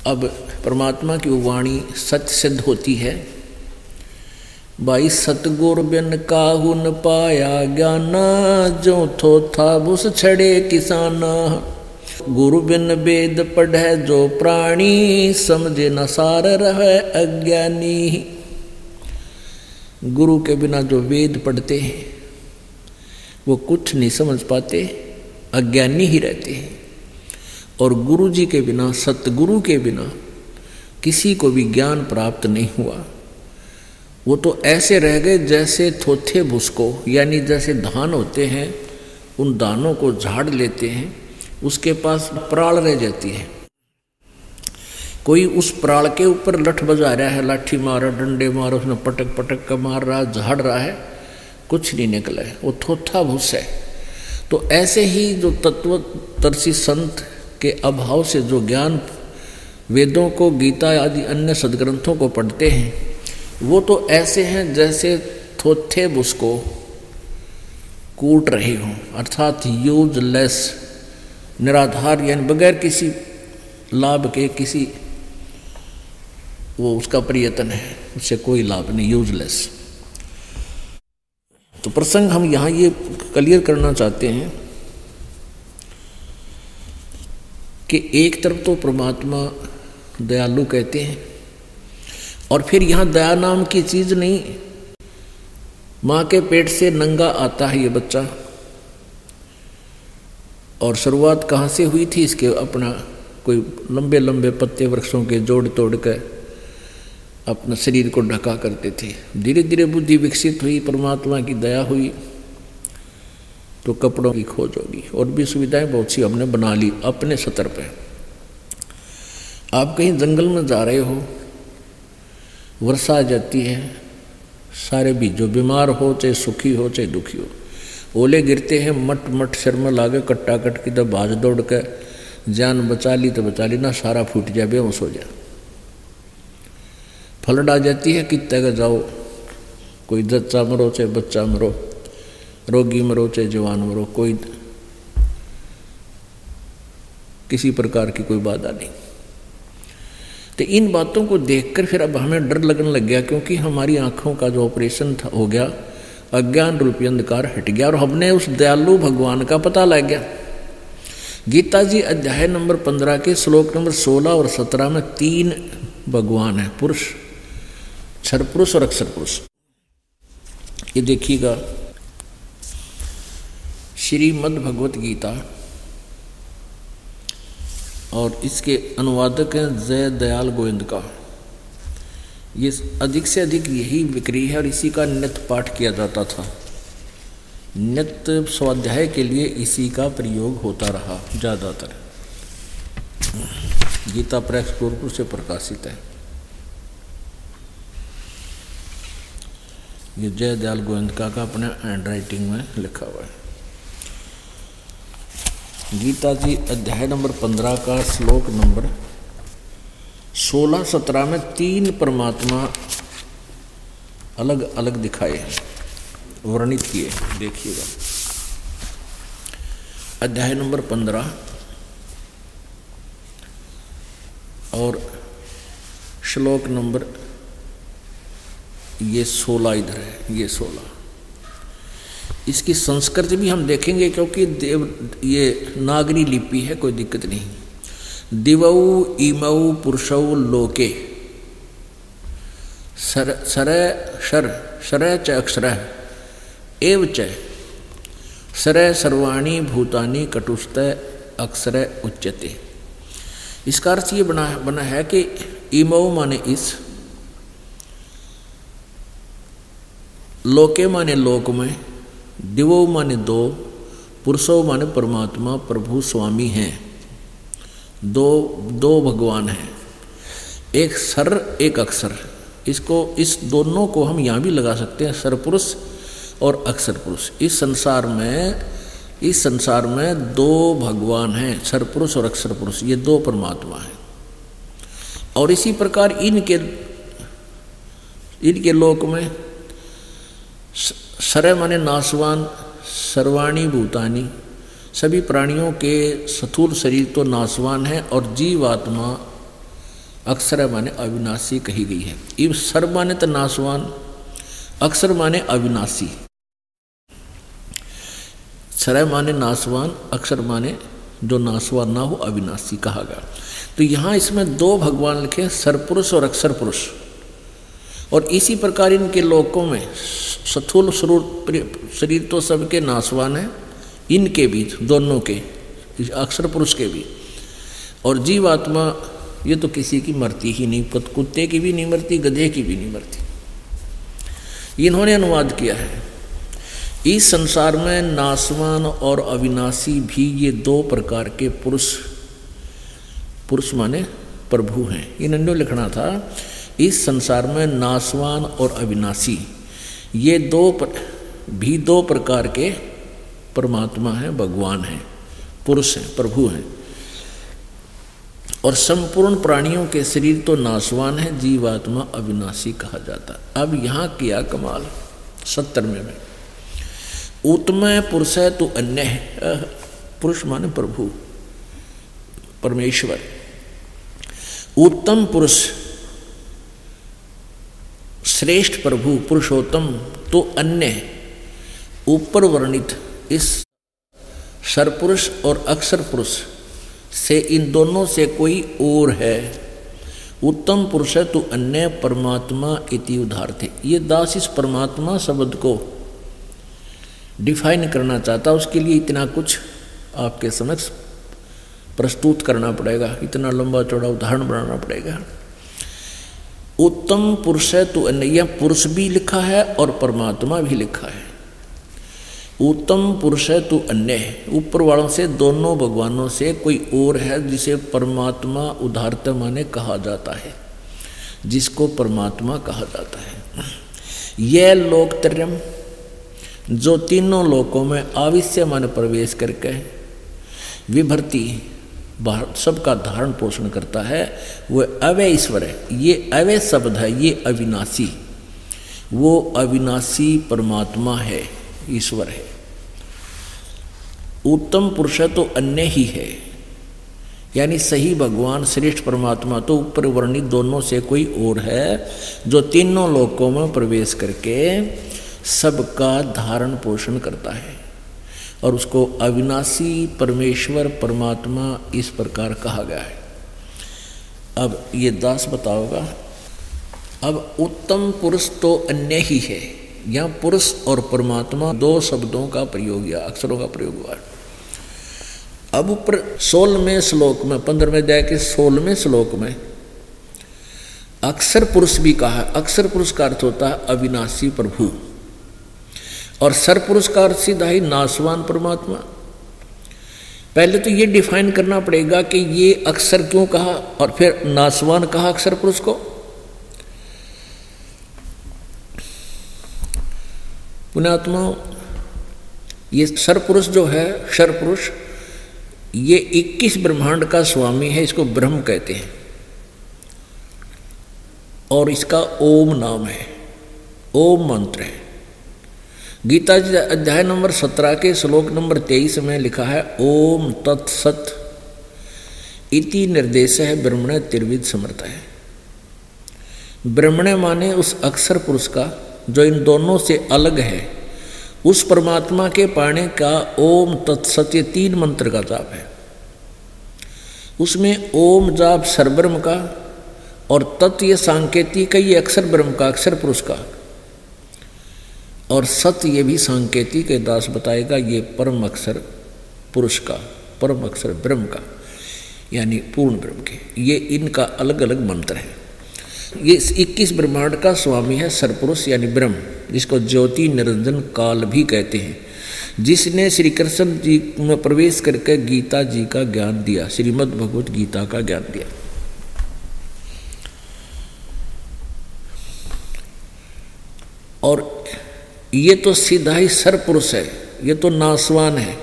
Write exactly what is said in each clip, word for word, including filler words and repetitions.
अब परमात्मा की वाणी सत्य सिद्ध होती है। भाई सतगुर बिन काहू न पाया ज्ञाना, जो थो था बुस छड़े किसाना। गुरु बिन वेद पढ़े जो प्राणी, समझे न सार रहे अज्ञानी। गुरु के बिना जो वेद पढ़ते हैं वो कुछ नहीं समझ पाते, अज्ञानी ही रहते हैं। और गुरु जी के बिना, सतगुरु के बिना किसी को भी ज्ञान प्राप्त नहीं हुआ। वो तो ऐसे रह गए जैसे थोथे भुसको, यानी जैसे धान होते हैं, उन दानों को झाड़ लेते हैं, उसके पास प्राण रह जाती है। कोई उस प्राण के ऊपर लठ बजा रहा है, लाठी मारो, डंडे मारो, उसमें पटक पटक का मार रहा, झाड़ रहा है, कुछ नहीं निकला है, वो थोथा भूस है। तो ऐसे ही जो तत्वदर्शी संत के अभाव से जो ज्ञान वेदों को, गीता आदि अन्य सदग्रंथों को पढ़ते हैं, वो तो ऐसे हैं जैसे थोथे भूस को कूट रहे हों, अर्थात यूजलेस, निराधार, यानी बगैर किसी लाभ के, किसी वो उसका प्रयत्न है, उससे कोई लाभ नहीं, यूजलेस। तो प्रसंग हम यहाँ ये क्लियर करना चाहते हैं कि एक तरफ तो परमात्मा दयालु कहते हैं, और फिर यहाँ दया नाम की चीज़ नहीं। माँ के पेट से नंगा आता है ये बच्चा, और शुरुआत कहाँ से हुई थी इसके, अपना कोई लंबे लंबे पत्ते वृक्षों के जोड़ तोड़ कर अपना शरीर को ढका करते थे। धीरे धीरे बुद्धि विकसित हुई, परमात्मा की दया हुई, तो कपड़ों की खोज होगी, और भी सुविधाएं बहुत सी हमने बना ली अपने स्तर पे। आप कहीं जंगल में जा रहे हो, वर्षा आ जाती है, सारे भी जो बीमार हो, चाहे सुखी हो चाहे दुखी हो, ओले गिरते हैं, मट मट शर्म में लागे, कट्टा कट की तब भाज दौड़ कर जान बचा ली तो बचा ली, ना सारा फूट जाए, बेहोश हो जाए। फ्लड आ जाती है, कितने का जाओ, कोई जच्चा मरो चाहे बच्चा मरो, रोगी मरो चाहे जवान मरो, कोई किसी प्रकार की कोई बाधा नहीं। तो इन बातों को देखकर फिर अब हमें डर लगने लग गया, क्योंकि हमारी आंखों का जो ऑपरेशन था हो गया, अज्ञान रूपी अंधकार हट गया, और हमने उस दयालु भगवान का पता लग गया। गीता जी अध्याय नंबर पंद्रह के श्लोक नंबर सोलह और सत्रह में तीन भगवान हैं, पुरुष, क्षर पुरुष और अक्षर पुरुष। ये देखिएगा, श्रीमद् भगवत गीता, और इसके अनुवादक हैं जय दयाल गोविंद का। ये अधिक से अधिक यही बिक्री है, और इसी का नित्य पाठ किया जाता था। नित्य स्वाध्याय के लिए इसी का प्रयोग होता रहा ज़्यादातर। गीता प्रेस गोरखपुर से प्रकाशित है। ये जय दयाल गोविंद का का अपने हैंड राइटिंग में लिखा हुआ है। गीता जी अध्याय नंबर पंद्रह का श्लोक नंबर सोलह सत्रह में तीन परमात्मा अलग अलग दिखाए हैं, वर्णित किए। देखिएगा, अध्याय नंबर पंद्रह और श्लोक नंबर ये सोलह, इधर है ये सोलह। इसकी संस्कृत भी हम देखेंगे, क्योंकि देव ये नागरी लिपि है, कोई दिक्कत नहीं। दिवौ इमौ पुरुषौ लोके, सर सर शर शर च अक्षर एव च सर सर्वाणी भूतानि कटुस्त अक्षर उच्यते। इसका अर्थ ये बना बना है कि इमौ माने इस, लोके माने लोक में, दिवो माने दो, पुरुषो माने परमात्मा प्रभु स्वामी हैं। दो दो भगवान हैं, एक सर एक अक्षर। इसको इस दोनों को हम यहाँ भी लगा सकते हैं, सर पुरुष और अक्षर पुरुष। इस संसार में इस संसार में दो भगवान हैं, सर पुरुष और अक्षर पुरुष, ये दो परमात्मा हैं। और इसी प्रकार इनके इनके लोक में सर माने नाशवान, सर्वाणी भूतानी, सभी प्राणियों के स्थूल शरीर तो नाशवान है, और जीवात्मा अक्षर माने अविनाशी कही गई है। इव सर माने तो नासवान, अक्षर माने अविनाशी। सर माने नासवान, अक्षर माने जो नासवान ना हो, अविनाशी कहा गया। तो यहाँ इसमें दो भगवान लिखे, सरपुरुष और अक्षर पुरुष। और इसी प्रकार इनके लोकों में स्थूल शरीर तो सबके नासवान है, इनके भी, दोनों के, अक्षर पुरुष के भी। और जीवात्मा ये तो किसी की मरती ही नहीं, कुत्ते की भी नहीं मरती, गधे की भी नहीं मरती। इन्होंने अनुवाद किया है, इस संसार में नासवान और अविनाशी भी ये दो प्रकार के पुरुष, पुरुष माने प्रभु हैं। इन्होंने लिखना था, इस संसार में नासवान और अविनाशी ये दो पर, भी दो प्रकार के परमात्मा हैं, भगवान हैं, पुरुष हैं, प्रभु हैं। और संपूर्ण प्राणियों के शरीर तो नासवान है, जीवात्मा अविनाशी कहा जाता। अब यहाँ किया कमाल सत्तरवें में, उत्तम पुरुष है तो अन्य है। पुरुष माने प्रभु, परमेश्वर। उत्तम पुरुष, श्रेष्ठ प्रभु, पुरुषोत्तम तो अन्य, ऊपर वर्णित इस सरपुरुष और अक्षर पुरुष से, इन दोनों से कोई और है। उत्तम पुरुष है तो अन्य परमात्मा इति उदाहरते। ये दास इस परमात्मा शब्द को डिफाइन करना चाहता, उसके लिए इतना कुछ आपके समक्ष प्रस्तुत करना पड़ेगा, इतना लंबा चौड़ा उदाहरण बनाना पड़ेगा। उत्तम पुरुष है तो अन्य, यह पुरुष भी लिखा है और परमात्मा भी लिखा है। उत्तम पुरुष है तो अन्य है, ऊपर वालों से, दोनों भगवानों से कोई और है जिसे परमात्मा उदाहरत माने कहा जाता है, जिसको परमात्मा कहा जाता है। यह लोकत्रयम, जो तीनों लोकों में आविश्य माने प्रवेश करके विभर्ति सबका धारण पोषण करता है, वह अवय ईश्वर है। ये अवय शब्द है, ये अविनाशी, वो अविनाशी परमात्मा है, ईश्वर है। उत्तम पुरुष तो अन्य ही है, यानी सही भगवान श्रेष्ठ परमात्मा तो ऊपर वर्णित दोनों से कोई और है, जो तीनों लोकों में प्रवेश करके सबका धारण पोषण करता है, और उसको अविनाशी परमेश्वर परमात्मा इस प्रकार कहा गया है। अब ये दास बताओगा, अब उत्तम पुरुष तो अन्य ही है, यहाँ पुरुष और परमात्मा दो शब्दों का प्रयोग या अक्षरों का प्रयोग हुआ है। अब ऊपर सोलहवें श्लोक में, पंद्रहवें अध्याय के सोलहवें श्लोक में अक्षर पुरुष भी कहा। अक्षर पुरुष का अर्थ होता है अविनाशी प्रभु, और सर पुरुष का अर्थ सीधा ही नासवान परमात्मा। पहले तो ये डिफाइन करना पड़ेगा कि ये अक्षर क्यों कहा और फिर नासवान कहा अक्षर पुरुष को। पुण्यात्मा, ये सर पुरुष जो है, सर पुरुष, ये इक्कीस ब्रह्मांड का स्वामी है, इसको ब्रह्म कहते हैं, और इसका ओम नाम है, ओम मंत्र है। गीता जी अध्याय नंबर सत्रह के श्लोक नंबर तेईस में लिखा है, ओम तत्सत इति निर्देश है ब्रह्मण त्रिविध समर्थ है। ब्रह्मण माने उस अक्षर पुरुष का जो इन दोनों से अलग है, उस परमात्मा के पाने का ओम तत्सत, ये तीन मंत्र का जाप है। उसमें ओम जाप सरब्रह्म का, और तत् ये सांकेतिक का, ये अक्षर ब्रह्म का, अक्षर पुरुष का, और सत ये भी सांकेतिक के दास बताएगा, ये परम अक्षर पुरुष का, परम अक्षर ब्रह्म का, यानी पूर्ण ब्रह्म के। ये इनका अलग अलग मंत्र है। ये इक्कीस ब्रह्मांड का स्वामी है सरपुरुष यानी ब्रह्म, जिसको ज्योति निरंजन काल भी कहते हैं, जिसने श्री कृष्ण जी में प्रवेश करके गीता जी का ज्ञान दिया, श्रीमद् भगवत गीता का ज्ञान दिया। और ये तो सीधा ही सरपुरुष है, ये तो नासवान है।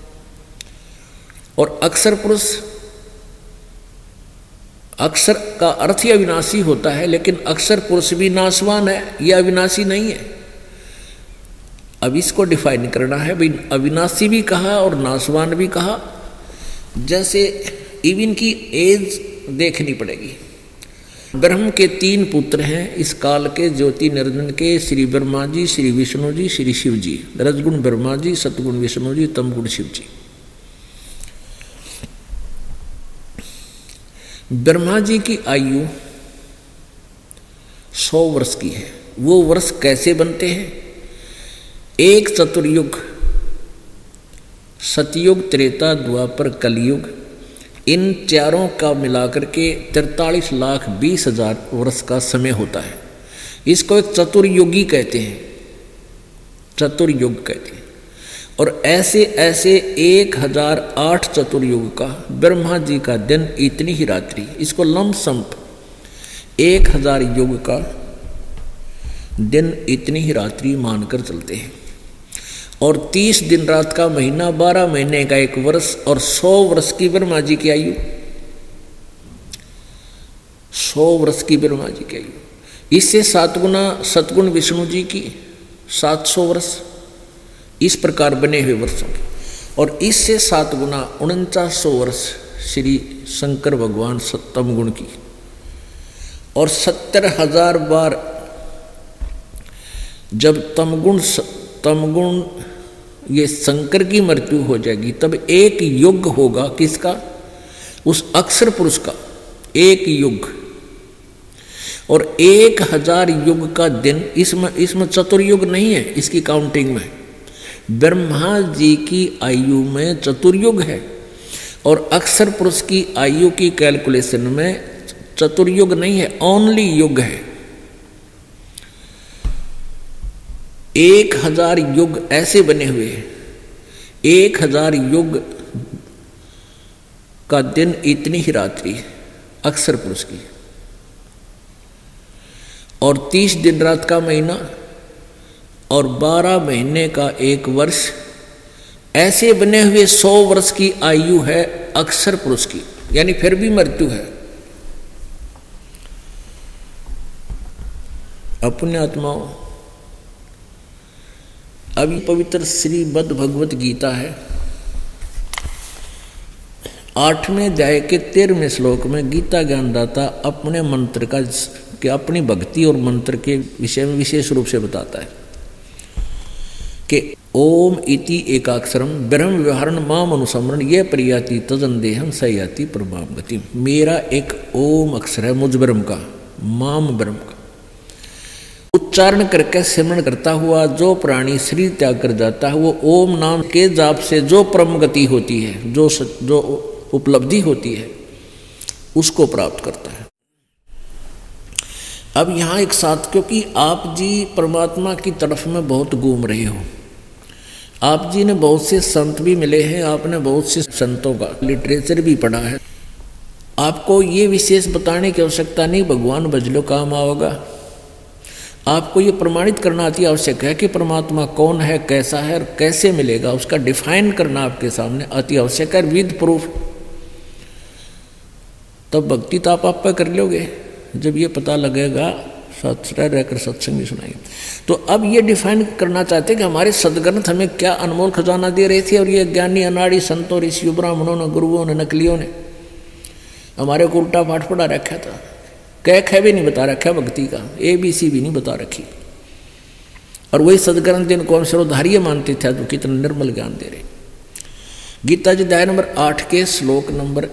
और अक्षर पुरुष, अक्षर का अर्थ ही अविनाशी होता है, लेकिन अक्षर पुरुष भी नासवान है, यह अविनाशी नहीं है। अब इसको डिफाइन करना है भाई, अविनाशी भी कहा और नासवान भी कहा। जैसे इवन की एज देखनी पड़ेगी, ब्रह्म के तीन पुत्र हैं इस काल के, ज्योति निरंजन के, श्री ब्रह्मा जी, श्री विष्णु जी, श्री शिव जी। रजगुण ब्रह्मा जी, सतगुण विष्णु जी, तमगुण शिव जी। ब्रह्मा जी की आयु सौ वर्ष की है। वो वर्ष कैसे बनते हैं? एक चतुर्युग, सतयुग, त्रेता, द्वापर, कलयुग, इन चारों का मिलाकर के तैंतालीस लाख बीस हजार वर्ष का समय होता है। इसको एक चतुर्युगी कहते हैं, चतुर्युग कहते हैं। और ऐसे ऐसे एक हजार आठ चतुर्युग का ब्रह्मा जी का दिन, इतनी ही रात्रि। इसको लमसम एक हजार युग का दिन, इतनी ही रात्रि मानकर चलते हैं। और तीस दिन रात का महीना, बारह महीने का एक वर्ष, और सौ वर्ष की ब्रह्मा जी की आयु, सौ वर्ष की ब्रह्मा जी की आयु। इससे सात गुना सतगुण विष्णु जी की सात सौ वर्ष, इस प्रकार बने हुए वर्षों की। और इससे सात गुना उनचास सौ वर्ष श्री शंकर भगवान सप्तम गुण की। और सत्तर हजार बार जब तमगुण तमगुण ये शंकर की मृत्यु हो जाएगी, तब एक युग होगा किसका? उस अक्षर पुरुष का एक युग। और एक हजार युग का दिन, इसमें इसमें चतुर्युग नहीं है इसकी काउंटिंग में। ब्रह्मा जी की आयु में चतुर्युग है, और अक्षर पुरुष की आयु की कैलकुलेशन में चतुर्युग नहीं है, ओनली युग है। एक हजार युग ऐसे बने हुए हैं, एक हजार युग का दिन, इतनी ही रात्रि अक्षर पुरुष की। और तीस दिन रात का महीना और बारह महीने का एक वर्ष, ऐसे बने हुए सौ वर्ष की आयु है अक्षर पुरुष की। यानी फिर भी मृत्यु है। अपने आत्माओं, अभी पवित्र श्रीमद् भगवत गीता है, आठवें अध्याय के तेरहवें श्लोक में गीता ज्ञानदाता अपने मंत्र का कि अपनी भक्ति और मंत्र के विषय में विशेष रूप से बताता है कि ओम इति एकाक्षरम ब्रह्म व्यवहारण माम अनुसमरण ये प्रियाति तजन देहम सयाति परमाम गति। मेरा एक ओम अक्षर है मुझ ब्रह्म का, माम ब्रह्म का, उच्चारण करके सिमरण करता हुआ जो प्राणी शरीर त्याग कर जाता है, वो ओम नाम के जाप से जो परम गति होती है, जो जो उपलब्धि होती है, उसको प्राप्त करता है। अब यहाँ एक साथ, क्योंकि आप जी परमात्मा की तरफ में बहुत घूम रहे हो, आप जी ने बहुत से संत भी मिले हैं, आपने बहुत से संतों का लिटरेचर भी पढ़ा है, आपको ये विशेष बताने की आवश्यकता नहीं भगवान बजलो काम आओगा। आपको ये प्रमाणित करना अति आवश्यक है कि परमात्मा कौन है, कैसा है और कैसे मिलेगा, उसका डिफाइन करना आपके सामने अति आवश्यक है, विद प्रूफ। तब भक्ति तो आप आप पर कर लोगे जब ये पता लगेगा, साथ रहकर सत्संग भी सुनाएंगे। तो अब ये डिफाइन करना चाहते कि हमारे सदग्रंथ हमें क्या अनमोल खजाना दे रहे थे, और ये ज्ञानी अनाड़ी संतों ऋषियों ब्राह्मणों ने, गुरुओं ने, नकलियों ने हमारे को उल्टा पाठ पढ़ा रखा था। कह ख भी नहीं बता रखा भक्ति का, ए बी सी भी नहीं बता रखी। और वही सदग्रंथ जिनको हम सर्वधार्य मानते थे, तो कितना निर्मल ज्ञान दे रहे। गीता जी अध्याय नंबर आठ के श्लोक नंबर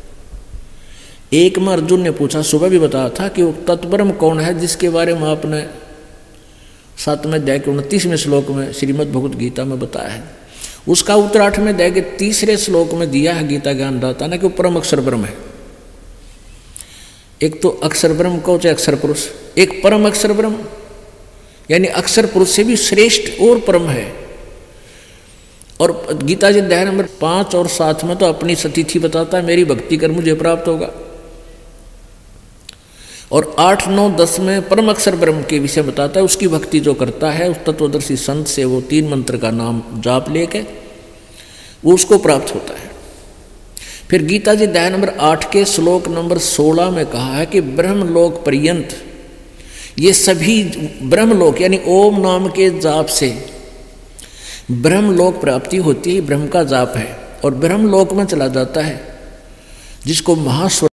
एक में अर्जुन ने पूछा, सुबह भी बताया था कि वो तत्ब्रह्म कौन है, जिसके बारे में आपने सातवें अध्याय के उनतीसवें श्लोक में श्रीमद् भगवत गीता में बताया है। उसका उत्तर आठवें अध्याय के तीसरे श्लोक में दिया है गीता ज्ञानदाता ने कि वो परम अक्षर ब्रह्म है। एक तो अक्षर ब्रह्म को चाहे अक्षर पुरुष, एक परम अक्षर ब्रह्म, यानी अक्षर पुरुष से भी श्रेष्ठ और परम है। और गीता जी अध्याय नंबर पाँच और सात में तो अपनी सतिथि बताता है, मेरी भक्ति कर मुझे प्राप्त होगा। और आठ नौ दस में परम अक्षर ब्रह्म के विषय बताता है, उसकी भक्ति जो करता है उस तत्वदर्शी संत से वो तीन मंत्र का नाम जाप लेके वो उसको प्राप्त होता है। फिर गीता जी अध्याय नंबर आठ के श्लोक नंबर सोलह में कहा है कि ब्रह्मलोक पर्यंत ये सभी ब्रह्मलोक यानी ओम नाम के जाप से ब्रह्मलोक प्राप्ति होती है, ब्रह्म का जाप है। और ब्रह्मलोक में चला जाता है जिसको महास्वर